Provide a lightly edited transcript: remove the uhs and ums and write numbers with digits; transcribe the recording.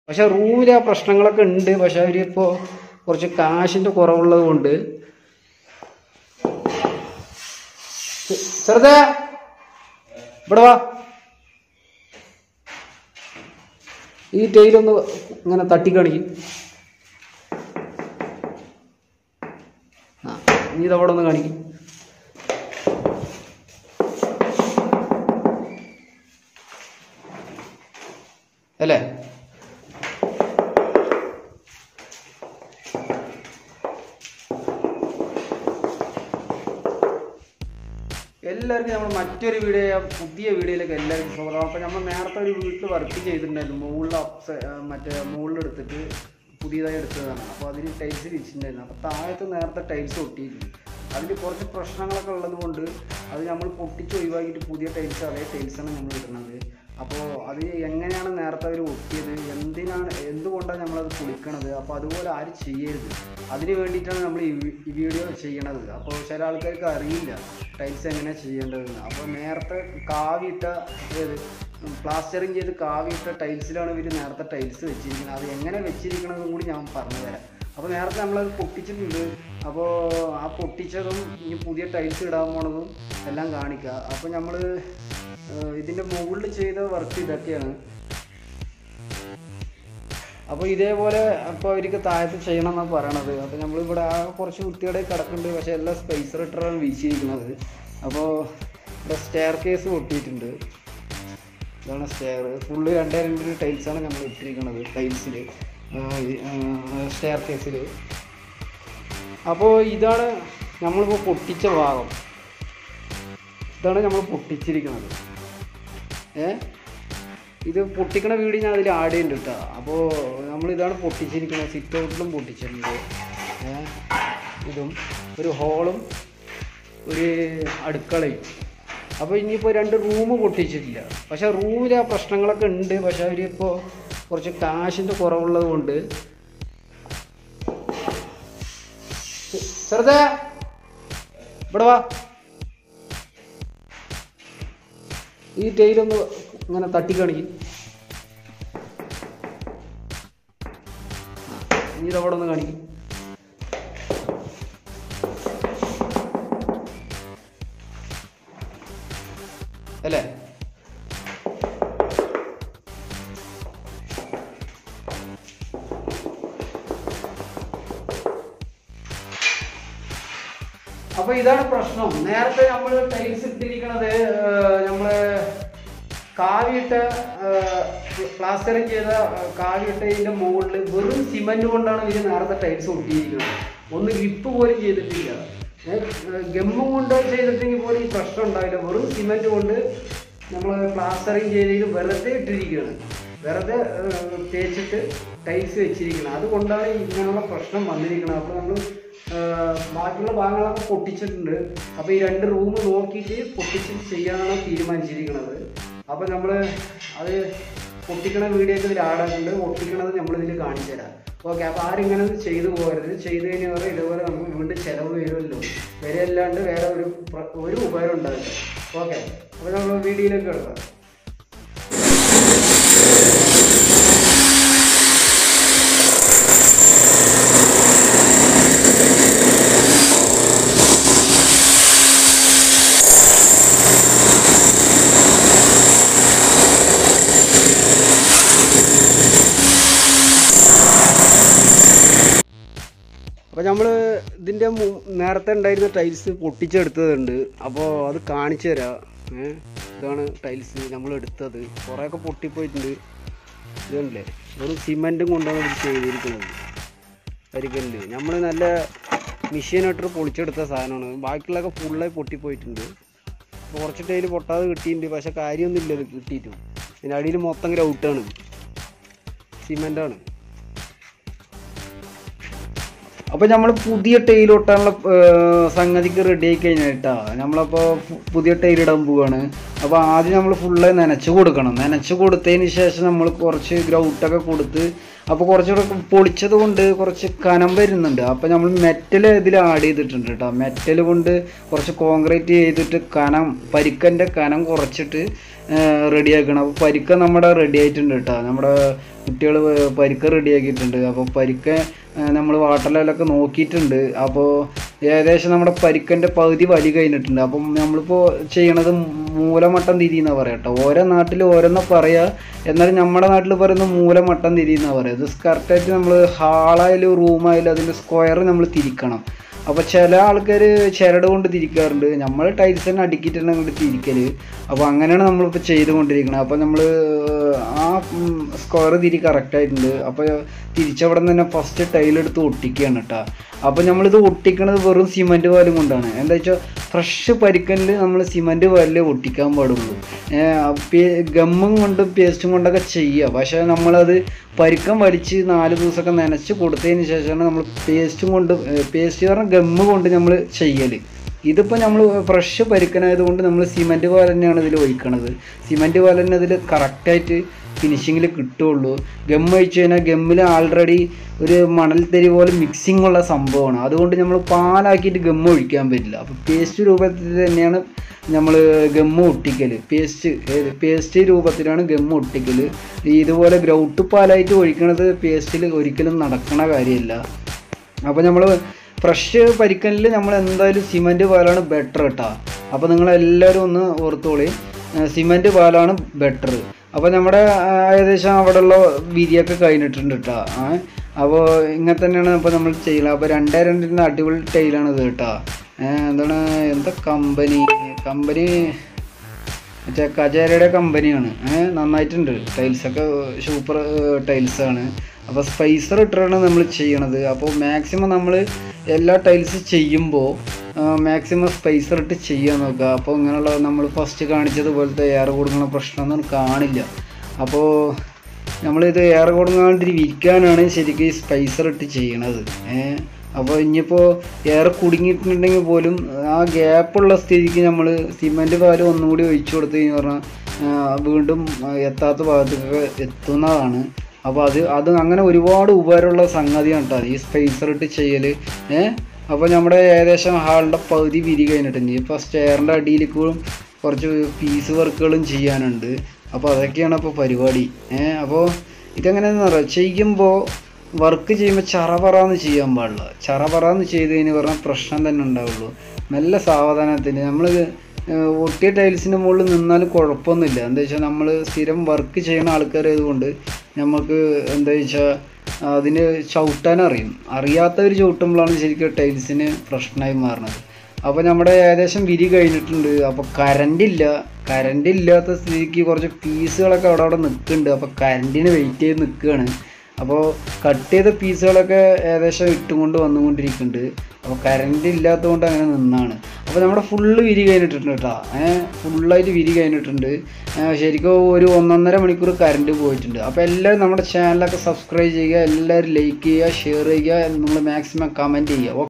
പക്ഷെ റൂമിൽ ആ പ്രശ്നങ്ങളൊക്കെ ഉണ്ട്. പക്ഷെ അവരിപ്പോൾ കുറച്ച് കാശിൻ്റെ കുറവുള്ളത് കൊണ്ട് ചെറുതേ ഇവിടെ വാ, ഈ ടൈലൊന്ന് ഇങ്ങനെ തട്ടിക്കാണിക്കും. ആ നീ ഇതവിടെ ഒന്ന് കാണിക്കും. അല്ലേ എല്ലാവർക്കും നമ്മൾ മറ്റൊരു പുതിയ വീഡിയോയിലേക്ക് എല്ലാവർക്കും സ്വാഗതം. അപ്പോൾ നമ്മൾ നേരത്തെ ഒരു വീട്ടിൽ വർക്ക് ചെയ്തിട്ടുണ്ടായിരുന്നു. മറ്റേ മുകളിലെടുത്തിട്ട് പുതിയതായി എടുത്തതാണ്. അപ്പോൾ അതിന് ടൈൽസ് വിരിച്ചിട്ടുണ്ടായിരുന്നു. അപ്പോൾ താഴത്ത് നേരത്തെ ടൈൽസ് ഒട്ടിയിട്ടുണ്ട്. അതിൽ കുറച്ച് പ്രശ്നങ്ങളൊക്കെ ഉള്ളത് കൊണ്ട് അത് നമ്മൾ പൊട്ടിച്ച് ഒഴിവാക്കിയിട്ട് പുതിയ ടൈൽസ് അതേ ടൈൽസാണ് നമ്മൾ ഇടുന്നത്. അപ്പോൾ അത് എങ്ങനെയാണ് നേരത്തെ അവർ ഒട്ടിയത്, എന്തുകൊണ്ടാണ് നമ്മളത് പൊളിക്കണത്, അപ്പോൾ അതുപോലെ ആരും ചെയ്യരുത്. അതിന് വേണ്ടിയിട്ടാണ് നമ്മൾ ഈ വീഡിയോ ചെയ്യണത്. അപ്പോൾ ചില ആൾക്കാർക്ക് അറിയില്ല ടൈൽസ് എങ്ങനെ ചെയ്യേണ്ടതെന്ന്. അപ്പോൾ നേരത്തെ കാവിയിട്ട പ്ലാസ്റ്ററിങ് ചെയ്ത് കാവിയിട്ട ടൈൽസിലാണ് ഇവർ നേരത്തെ ടൈൽസ് വെച്ചിരിക്കുന്നത്. അത് എങ്ങനെ വെച്ചിരിക്കണമെന്നും കൂടി ഞാൻ പറഞ്ഞു തരാം. അപ്പോൾ നേരത്തെ നമ്മളത് പൊട്ടിച്ചിട്ടുണ്ട്. അപ്പോൾ ആ പൊട്ടിച്ചതും ഇനി പുതിയ ടൈൽസ് ഇടാൻ പോണതും എല്ലാം കാണിക്കുക. അപ്പോൾ നമ്മൾ ഇതിൻ്റെ മുകളിൽ ചെയ്ത വർക്ക് ഇതൊക്കെയാണ്. അപ്പോൾ ഇതേപോലെ അപ്പോൾ അവർക്ക് താഴത്ത് ചെയ്യണം എന്നാണ് പറയണത്. അപ്പോൾ നമ്മളിവിടെ ആ കുറച്ച് വൃത്തിയുടെ കിടക്കുന്നുണ്ട്. പക്ഷേ എല്ലാം സ്പേസർ ഇട്ടാണ് വീശിയിരിക്കുന്നത്. അപ്പോൾ ഇവിടെ സ്റ്റെയർ കേസ് പൊട്ടിയിട്ടുണ്ട്. ഇതാണ് സ്റ്റെയർ. ഫുള്ള് 2 ടൈൽസാണ് നമ്മൾ ഇട്ടിരിക്കുന്നത് ടൈൽസിൽ, സ്റ്റെയർ കേസിൽ. അപ്പോൾ ഇതാണ് നമ്മളിപ്പോൾ പൊട്ടിച്ച ഭാഗം. ഇതാണ് നമ്മൾ പൊട്ടിച്ചിരിക്കുന്നത്. ഇത് പൊട്ടിക്കണ വീഡിയോ ഞാൻ അതിൽ ആഡ് ചെയ്യുന്നുണ്ട് കേട്ടോ. അപ്പോൾ നമ്മളിതാണ് പൊട്ടിച്ചിരിക്കുന്നത്. സിറ്റ് ഔട്ടിലും പൊട്ടിച്ചിട്ടുണ്ട്. ഇതും ഒരു ഹോളും ഒരു അടുക്കളയും. അപ്പോൾ ഇനിയിപ്പോൾ 2 റൂം പൊട്ടിച്ചിട്ടില്ല. പക്ഷെ റൂമിൽ ആ പ്രശ്നങ്ങളൊക്കെ ഉണ്ട്. പക്ഷെ അവരിപ്പോൾ കുറച്ച് കാശിൻ്റെ കുറവുള്ളത് കൊണ്ട് ചെറുതേ ഇവിടെ വാ, ഈ ടൈലൊന്ന് ഇങ്ങനെ തട്ടിക്കാണിക്കും. ഇനി ഇതവിടെ ഒന്ന് കാണിക്കും. അല്ലേ അപ്പോൾ ഇതാണ് പ്രശ്നം. നേരത്തെ നമ്മൾ ടൈൽസ് ഇട്ടിരിക്കണത് നമ്മൾ കാവിയിട്ട പ്ലാസ്റ്ററിങ് ചെയ്ത കാവിയിട്ടതിൻ്റെ മുകളിൽ വെറും സിമൻറ്റ് കൊണ്ടാണ് ഇവർ നേരത്തെ ടൈൽസ് ഒട്ടിയിരിക്കുന്നത്. ഒന്ന് ഗ്രിപ്പ് പോലും ചെയ്തിട്ടില്ല. ഗമ്മും കൊണ്ട് ചെയ്തിട്ടെങ്കിൽ പോലും ഈ പ്രശ്നം ഉണ്ടാവില്ല. വെറും സിമൻറ്റ് കൊണ്ട് നമ്മൾ പ്ലാസ്റ്ററിങ് ചെയ്തതിൽ വെറുതെ ഇട്ടിരിക്കുകയാണ്. വെറുതെ തേച്ചിട്ട് ടൈൽസ് വെച്ചിരിക്കണം. അതുകൊണ്ടാണ് ഇങ്ങനെയുള്ള പ്രശ്നം വന്നിരിക്കുന്നത്. അപ്പോൾ നമ്മൾ ബാക്കിയുള്ള ഭാഗങ്ങളൊക്കെ പൊട്ടിച്ചിട്ടുണ്ട്. അപ്പോൾ ഈ 2 റൂം നോക്കിയിട്ട് പൊട്ടിച്ച് ചെയ്യാനാണ് തീരുമാനിച്ചിരിക്കുന്നത്. അപ്പോൾ നമ്മൾ അത് പൊട്ടിക്കണ വീഡിയോ ഒക്കെ ഇതിൽ ആടാറുണ്ട്. പൊട്ടിക്കണത് നമ്മളിതിൽ കാണിച്ചു തരാം. ഓക്കെ. അപ്പോൾ ആരിങ്ങനെ ചെയ്തു പോകരുത്. ചെയ്ത് കഴിഞ്ഞാൽ ഇതുപോലെ നമുക്ക് വീണ്ടും ചിലവ് വരുമല്ലോ. വരെയല്ലാണ്ട് വേറെ ഒരു ഉപകാരം ഉണ്ടാവില്ല. ഓക്കെ. അപ്പോൾ നമ്മൾ വീഡിയോയിലേക്ക് കിടക്കാം. അപ്പോൾ നമ്മൾ ഇതിൻ്റെ നേരത്തെ ഉണ്ടായിരുന്ന ടൈൽസ് പൊട്ടിച്ചെടുത്തതുണ്ട്. അപ്പോൾ അത് കാണിച്ചു തരാം. ഇതാണ് ടൈൽസ് നമ്മൾ എടുത്തത്. കുറേയൊക്കെ പൊട്ടിപ്പോയിട്ടുണ്ട്. ഇതുണ്ടല്ലേ, വെറും സിമെൻറ്റും കൊണ്ടാണ് ഇത് ചെയ്തിരിക്കുന്നത്. അരിക്കല്ല് നമ്മൾ നല്ല മെഷീനായിട്ട് പൊളിച്ചെടുത്ത സാധനമാണ്. ബാക്കിയുള്ളതൊക്കെ ഫുള്ളായി പൊട്ടിപ്പോയിട്ടുണ്ട്. കുറച്ച് ടൈൽ പൊട്ടാതെ കിട്ടിയിട്ടുണ്ട്. പക്ഷേ കാര്യമൊന്നുമില്ല ഇത് കിട്ടിയിട്ടും. ഇതിൻ്റെ അടിയിൽ മൊത്തം ഗ്രൗട്ടാണ്, സിമെൻ്റാണ്. അപ്പോൾ നമ്മൾ പുതിയ ടൈൽ ഒട്ടാനുള്ള സംഗതിക്ക് റെഡി ആയി കഴിഞ്ഞിട്ടാ നമ്മളപ്പോൾ പുതിയ ടൈൽ ഇടാൻ പോവുകയാണ്. അപ്പോൾ ആദ്യം നമ്മൾ ഫുള്ള് നനച്ച് കൊടുക്കണം. നനച്ച് കൊടുത്തതിന് ശേഷം നമ്മൾ കുറച്ച് ഗ്രൗട്ടൊക്കെ കൊടുത്ത് അപ്പോൾ കുറച്ചുകൂടെ പൊളിച്ചത് കൊണ്ട് കുറച്ച് കനം വരുന്നുണ്ട്. അപ്പോൾ നമ്മൾ മെറ്റൽ ഇതിൽ ആഡ് ചെയ്തിട്ടുണ്ട് കേട്ടോ. മെറ്റൽ കൊണ്ട് കുറച്ച് കോൺക്രീറ്റ് ചെയ്തിട്ട് പരിക്കൻ്റെ കനം കുറച്ചിട്ട് റെഡിയാക്കണം. അപ്പോൾ പരിക്ക നമ്മുടെ റെഡി ആയിട്ടുണ്ട് കേട്ടോ. നമ്മുടെ കുട്ടികൾ പരിക്ക റെഡിയാക്കിയിട്ടുണ്ട്. അപ്പോൾ പരിക്ക നമ്മൾ വാട്ടർ ലെവലൊക്കെ നോക്കിയിട്ടുണ്ട്. അപ്പോൾ ഏകദേശം നമ്മുടെ പരിക്കൻ്റെ പകുതി വലി കഴിഞ്ഞിട്ടുണ്ട്. അപ്പം നമ്മളിപ്പോൾ ചെയ്യണത് മൂലമട്ടം തിരി എന്നാണ് പറയുക കേട്ടോ. ഓരോ നാട്ടിൽ ഓരോന്നാ പറയുക, എന്നാലും നമ്മുടെ നാട്ടിൽ പറയുന്നത് മൂലമട്ടം തിരി എന്നാണ് പറയുക. ഇത് കറക്റ്റായിട്ട് നമ്മൾ ഹാളായാലും റൂമായാലും അതിൻ്റെ സ്ക്വയർ നമ്മൾ തിരിക്കണം. അപ്പോൾ ചില ആൾക്കാർ ചിരട് കൊണ്ട് തിരിക്കാറുണ്ട്, നമ്മൾ ടൈൽസ് തന്നെ അടുക്കിയിട്ടാണ് അങ്ങോട്ട് തിരിക്കൽ. അപ്പോൾ അങ്ങനെയാണ് നമ്മളിപ്പോൾ ചെയ്തുകൊണ്ടിരിക്കുന്നത്. അപ്പോൾ നമ്മൾ ആ സ്ക്വയർ തിരി കറക്റ്റായിട്ടുണ്ട്. അപ്പോൾ തിരിച്ചവിടെ നിന്ന് തന്നെ ഫസ്റ്റ് ടൈലെടുത്ത് ഒട്ടിക്കുകയാണ് കേട്ടോ. അപ്പോൾ നമ്മളിത് ഒട്ടിക്കണത് വെറും സിമൻറ്റ് പാലും കൊണ്ടാണ്. എന്താ വെച്ചാൽ ഫ്രഷ് പരിക്കലിൽ നമ്മൾ സിമൻറ്റ് പാലിൽ ഒട്ടിക്കാൻ പാടുള്ളൂ. ഗമ്മും കൊണ്ടും പേസ്റ്റും കൊണ്ടൊക്കെ ചെയ്യുക. പക്ഷേ നമ്മളത് പരിക്കം വലിച്ച് 4 ദിവസമൊക്കെ നനച്ച് കൊടുത്തതിന് ശേഷമാണ് നമ്മൾ പേസ്റ്റ് പറഞ്ഞാൽ ഗമ്മ് കൊണ്ട് നമ്മൾ ചെയ്യൽ. ഇതിപ്പോൾ നമ്മൾ ഫ്രഷ് പരിക്കനായതുകൊണ്ട് നമ്മൾ സിമൻറ്റ് പാൽ തന്നെയാണ് ഇതിൽ ഒഴിക്കണത്. സിമൻറ്റ് പാൽ തന്നെ ഇതിൽ കറക്റ്റായിട്ട് ഫിനിഷിങ്ങിൽ കിട്ടുകയുള്ളൂ. ഗമ്മ് ഒഴിച്ച് കഴിഞ്ഞാൽ ഗമ്മിൽ ആൾറെഡി ഒരു മണൽത്തരി പോലെ മിക്സിംഗ് ഉള്ള സംഭവമാണ്. അതുകൊണ്ട് നമ്മൾ പാലാക്കിയിട്ട് ഗമ്മ് ഒഴിക്കാൻ പറ്റില്ല. അപ്പോൾ പേസ്റ്റ് രൂപത്തിൽ തന്നെയാണ് നമ്മൾ ഗമ്മ് ഒട്ടിക്കൽ. പേസ്റ്റ് രൂപത്തിലാണ് ഗമ്മ് ഒട്ടിക്കൽ. ഇതുപോലെ ഗ്രൗട്ട് പാലായിട്ട് ഒഴിക്കണത് പേസ്റ്റിൽ ഒരിക്കലും നടക്കണ കാര്യമല്ല. അപ്പോൾ നമ്മൾ ഫ്രഷ് പരിക്കലിൽ നമ്മൾ എന്തായാലും സിമൻറ്റ് പാലാണ് ബെറ്റർ കേട്ടോ. അപ്പോൾ നിങ്ങളെല്ലാവരും ഒന്ന് ഓർത്തോളി, സിമൻറ്റ് പാലാണ് ബെറ്റർ. അപ്പോൾ നമ്മുടെ ഏകദേശം അവിടെയുള്ള വിരിയൊക്കെ കഴിഞ്ഞിട്ടുണ്ട് കേട്ടോ. അപ്പോൾ ഇങ്ങനെ തന്നെയാണ് ഇപ്പോൾ നമ്മൾ ചെയ്യുന്നത്. അപ്പോൾ 2-2 അടിപൊളി ടൈലാണിത് കേട്ടോ. എന്താ കമ്പനി മറ്റേ കജേരയുടെ കമ്പനിയാണ്. നന്നായിട്ടുണ്ട്, ടൈൽസൊക്കെ സൂപ്പർ ടൈൽസാണ്. അപ്പോൾ സ്പൈസർ ഇട്ടാണ് നമ്മൾ ചെയ്യണത്. അപ്പോൾ മാക്സിമം നമ്മൾ എല്ലാ ടൈൽസ് ചെയ്യുമ്പോൾ മാക്സിമം സ്പൈസർ ഇട്ട് ചെയ്യാൻ നോക്കുക. അപ്പോൾ ഇങ്ങനെയുള്ള നമ്മൾ ഫസ്റ്റ് കാണിച്ചതുപോലത്തെ എയർ കൊടുക്കുന്ന പ്രശ്നമൊന്നും കാണില്ല. അപ്പോൾ നമ്മളിത് എയർ കൊടുക്കാണ്ടിരി വിൽക്കാനാണ് ശരിക്കും ഈ സ്പൈസർ ഇട്ട് ചെയ്യണത്. അപ്പോൾ ഇനിയിപ്പോൾ എയർ കുടുങ്ങിയിട്ടുണ്ടെങ്കിൽ പോലും ആ ഗ്യാപ്പുള്ള സ്ഥിതിക്ക് നമ്മൾ സിമൻറ്റ് പാല് ഒന്നുകൂടി ഒഴിച്ചു കൊടുത്തു കഴിഞ്ഞ് പറഞ്ഞാൽ വീണ്ടും എത്താത്ത ഭാഗത്തേക്ക് എത്തുന്നതാണ്. അപ്പോൾ അത് അങ്ങനെ ഒരുപാട് ഉപകാരമുള്ള സംഗതിയാണ് കേട്ടോ ഈ സ്പൈസർ ഇട്ട് ചെയ്യൽ. അപ്പോൾ നമ്മുടെ ഏകദേശം ഹാളിൻ്റെ പകുതി വിരി കഴിഞ്ഞിട്ടുണ്ട്. ഇപ്പോൾ സ്റ്റെയറിൻ്റെ അടിയിലേക്കും കുറച്ച് പീസ് വർക്കുകളും ചെയ്യാനുണ്ട്. അപ്പോൾ അതൊക്കെയാണ് ഇപ്പോൾ പരിപാടി. അപ്പോൾ ഇതെങ്ങനെയാണെന്ന് പറയാം, ചെയ്യുമ്പോൾ വർക്ക് ചെയ്യുമ്പോൾ ചറപറാന്ന് ചെയ്യാൻ പാടില്ല. ചറപറാന്ന് ചെയ്ത് കഴിഞ്ഞ് പറഞ്ഞാൽ പ്രശ്നം തന്നെ ഉണ്ടാവുള്ളൂ. നല്ല സാവധാനത്തിന് നമ്മൾ ഒട്ടിയ ടൈൽസിൻ്റെ മുകളിൽ നിന്നാലും കുഴപ്പമൊന്നുമില്ല. എന്താ വെച്ചാൽ നമ്മൾ സ്ഥിരം വർക്ക് ചെയ്യുന്ന ആൾക്കാരായതുകൊണ്ട് നമുക്ക് എന്താ വെച്ചാൽ അതിന് ചവിട്ടാനറിയും. അറിയാത്തവർ ചവിട്ടുമ്പോഴാണ് ശരിക്കും ടൈൽസിന് പ്രശ്നമായി മാറുന്നത്. അപ്പോൾ നമ്മുടെ ഏകദേശം വിരി കഴിഞ്ഞിട്ടുണ്ട്. അപ്പോൾ കറണ്ട് ഇല്ലാത്ത സ്ഥിതിക്ക് കുറച്ച് പീസുകളൊക്കെ അവിടെ നിൽക്കുന്നുണ്ട്. അപ്പോൾ കറണ്ടിന് വെയിറ്റ് ചെയ്ത് നിൽക്കുകയാണ്. അപ്പോൾ കട്ട് ചെയ്ത പീസുകളൊക്കെ ഏകദേശം ഇട്ടുകൊണ്ട് വന്നുകൊണ്ടിരിക്കുന്നുണ്ട്. അപ്പോൾ കറണ്ട് ഇല്ലാത്തതുകൊണ്ട് അങ്ങനെ നിന്നാണ്. അപ്പോൾ നമ്മുടെ ഫുള്ള് വിരി കഴിഞ്ഞിട്ടുണ്ട് കേട്ടോ. ഫുള്ളായിട്ട് വിരി കഴിഞ്ഞിട്ടുണ്ട്. ശരിക്കും ഒരു 1.5 മണിക്കൂർ കറണ്ട് പോയിട്ടുണ്ട്. അപ്പോൾ എല്ലാവരും നമ്മുടെ ചാനലൊക്കെ സബ്സ്ക്രൈബ് ചെയ്യുക, എല്ലാവരും ലൈക്ക് ചെയ്യുക, ഷെയർ ചെയ്യുക, നമ്മൾ മാക്സിമം കമൻറ്റ് ചെയ്യുക.